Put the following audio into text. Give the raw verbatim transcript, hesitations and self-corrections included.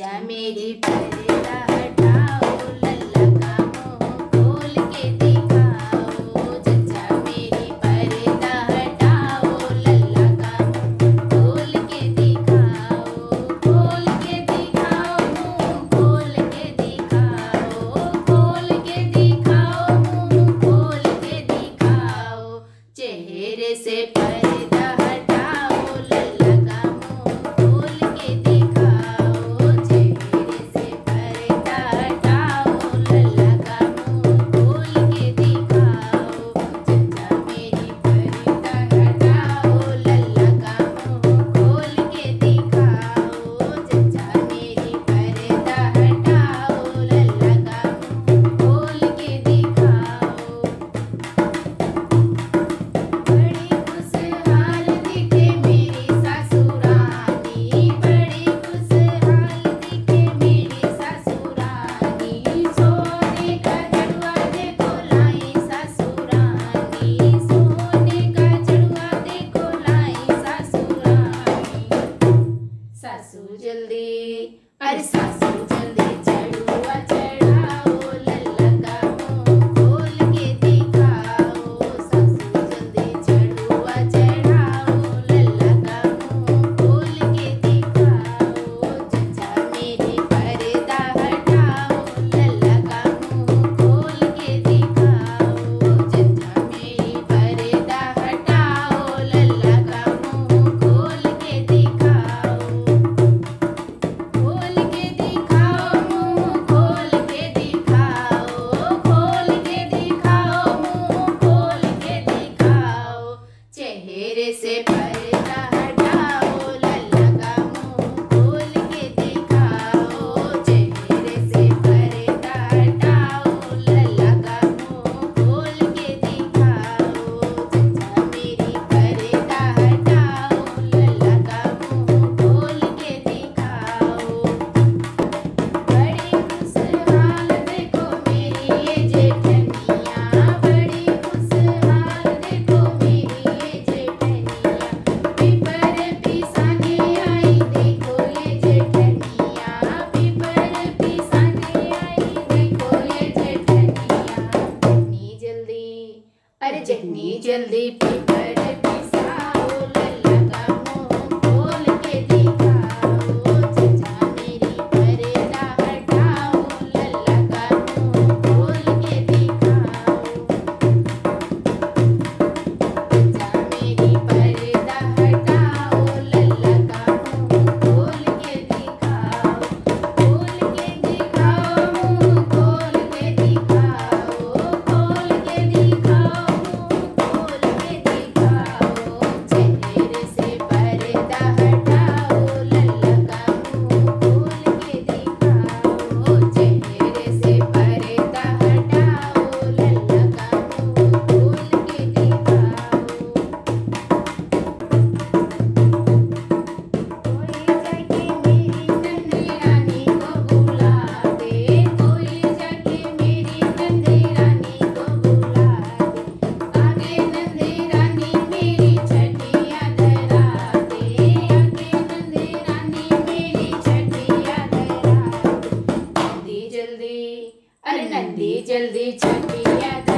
चचा मेरी पर्दा हटाओ, लल्ला का मुंह खोल के दिखाओ। चचा मेरी पर्दा हटाओ, लल्ला का मुंह खोल के दिखाओ। खोल के दिखाओ, मुंह खोल के दिखाओ। खोल के दिखाओ, मुंह खोल के दिखाओ। चेहरे से पर्दा हटाओ, लल्ला का मुंह खोल के दिखाओ। चेहरे से पर्दा हटाओ, लल्ला का मुंह खोल के दिखाओ। चचा मेरी पर्दा हटाओ, लल्ला का मुंह खोल के दिखाओ। चचा मेरी पर्दा हटाओ, लल्ला का मुंह खोल के दिखाओ। बड़ी खुशहाल दिखे मेरी सासुरानी, बड़ी खुशहाल दिखे मेरी सासुरानी। सोने का जड़ुआ देखो लाई सासुरानी, सोने का जड़ुआ देखो लाई सासुरानी। सासू जल्दी, अरे सासू जल्दी जड़ुआ चढ़ाओ, लल्ला का मुंह खोल के दिखाओ। सासू जल्दी जड़ुआ चढ़ाओ, लल्ला का मुंह खोल के दिखाओ। चचा मेरी पर्दा हटाओ, लल्ला का मुंह खोल के दिखाओ। चचा मेरी पर्दा हटाओ, लल्ला का मुंह खोल के दिखाओ। खोल के दिखाओ, मुंह खोल के दिखाओ। खोल के दिखाओ, मुंह खोल के दिखाओ। चेहरे से पर्दा हटाओ, लल्ला का मुंह खोल के दिखाओ। चेहरे से पर्दा हटाओ, लल्ला का मुंह खोल के दिखाओ। चचा मेरी पर्दा हटाओ, लल्ला का मुंह खोल के दिखाओ। बड़ी खुशहाल देखो मेरी ये जेठनिया, बड़ी खुशहाल देखो मेरी ये जेठनिया। पीपर पिसाने आई देखो ये जेठनिया, पीपर पिसाने आई देखो ये जेठनिया। जटनी जल्दी, अरे जटनी जल्दी पीपर पिसाओ, लल्ला का मुंह खोल के दिखाओ। चचा मेरी पर्दा हटाओ, लल्ला का मुंह खोल के दिखाओ। चचा मेरी पर्दा हटाओ, लल्ला का मुंह खोल के दिखाओ। खोल के दिखाओ, मुंह खोल के दिखाओ। खोल के दिखाओ, मुंह खोल के दिखाओ। चेहरे से पर्दा हटाओ, लल्ला का मुंह खोल के दिखाओ। चेहरे से पर्दा हटाओ, लल्ला का मुंह खोल के दिखाओ। कोई जाके मेरी नन्ही रानी को बुला दे, कोई जाके मेरी नन्ही रानी को बुला दे। आगे नन्ही रानी मेरी छठिया धरा दे, आगे नन्ही रानी मेरी छठिया धरा दे। नंदी जल्दी, अरे नंदी जल्दी छठिया